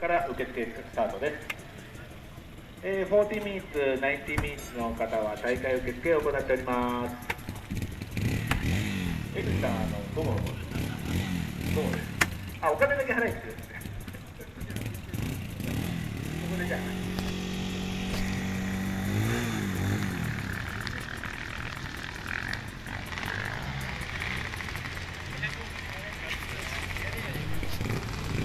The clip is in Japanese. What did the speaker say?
から受付スタートです。40ミニッツ、90ミニッツの方は大会受付を行っております。江口さん、午後です。お金だけ払いに来る。